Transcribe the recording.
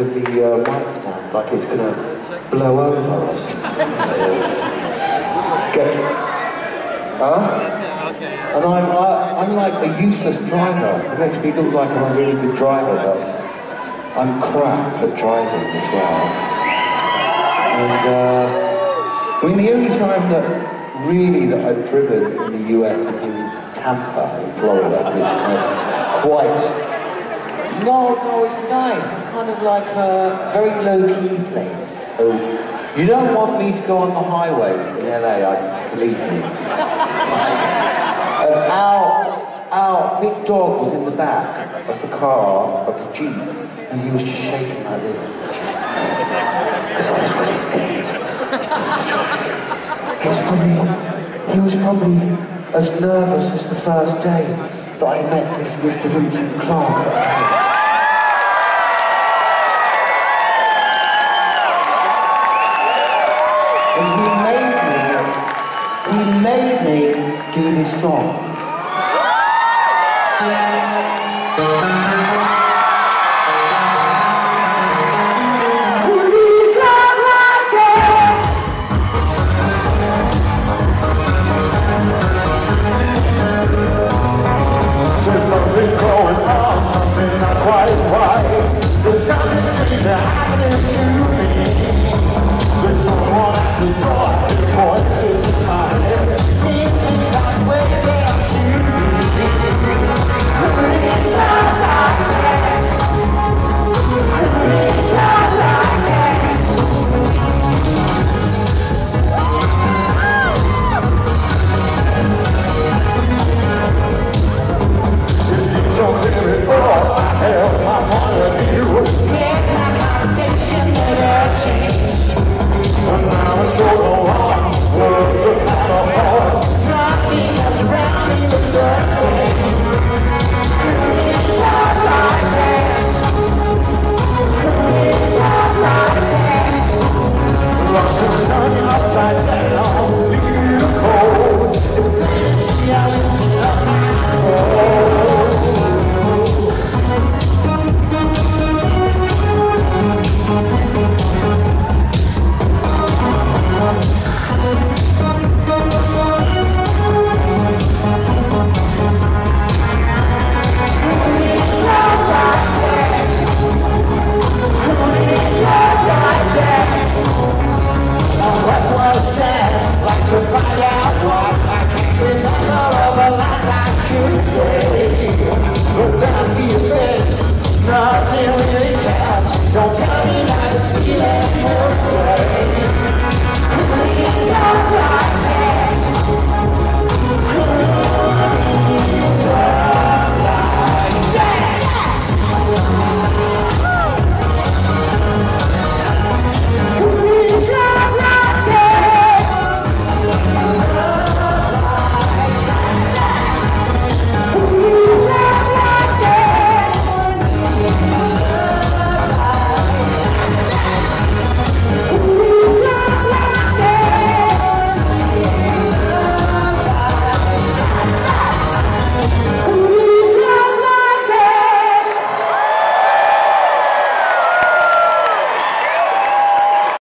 of the mic stand, like it's gonna blow over or something. And I'm like a useless driver. It makes me look like I'm a really good driver, but I'm crap at driving as well. And I mean, the only time that I've driven in the US is in Tampa, in Florida, and it's kind of quite... No, it's nice. It's kind of like a very low-key place. So you don't want me to go on the highway in LA, believe me. And our big dog was in the back of the car, of the Jeep, and he was just shaking like this. Because I was really scared. He was probably as nervous as the first day that I met this Mr. Vincent Clark. And he made me do this song.